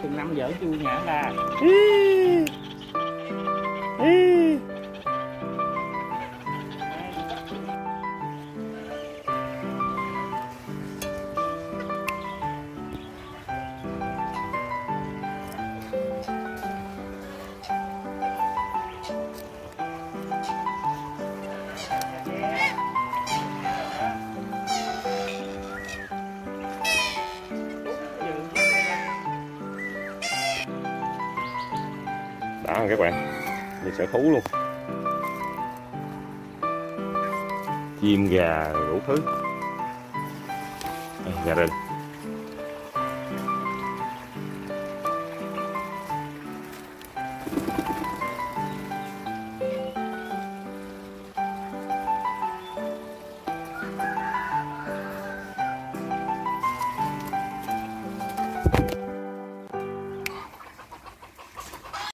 từng năm dở chu nhã ra. Đó các bạn, như sở thú luôn, chim gà đủ thứ, gà rừng.